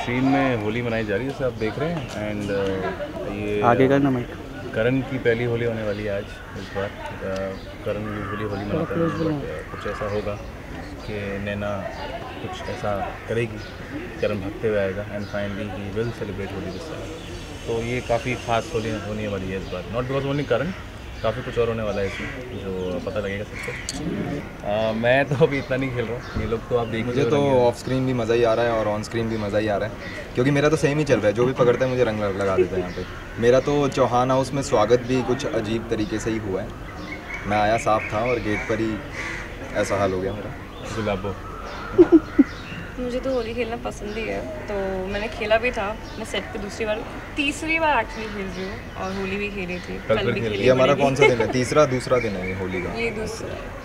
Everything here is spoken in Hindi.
स्ट्रीम में होली मनाई जा रही है, जैसे आप देख रहे हैं। एंड ये आगे करना माइक। करण की पहली होली होने वाली है आज इस बार। करण यूजुअली होली मनाता है, बट कुछ ऐसा होगा कि नैना कुछ ऐसा करेगी, करण भागते हुए आएगा and finally he will celebrate Holi this time. तो ये काफ़ी खास होली होने वाली है इस बार, नॉट बिकॉज ओनली करण, काफ़ी कुछ और होने वाला है इसमें जो पता लगेगा सबको। मैं तो अभी इतना नहीं खेल रहा हूँ, ये लोग तो आप देख। मुझे तो ऑफ स्क्रीन भी मज़ा ही आ रहा है और ऑन स्क्रीन भी मज़ा ही आ रहा है, क्योंकि मेरा तो सेम ही चल रहा है। जो भी पकड़ता है मुझे रंग लगा देता है यहाँ पे। मेरा तो चौहान हाउस में स्वागत भी कुछ अजीब तरीके से ही हुआ है। मैं आया साफ था और गेट पर ही ऐसा हाल हो गया मेरा। गुलाबो मुझे तो होली खेलना पसंद ही है, तो मैंने खेला भी था। मैं सेट पे तीसरी बार एक्चुअली खेल रही हूँ और होली भी खेली थी, कल भी खेली। ये हमारा कौन सा दिन है? तीसरा दूसरा दिन है ये होली का। ये दूसरा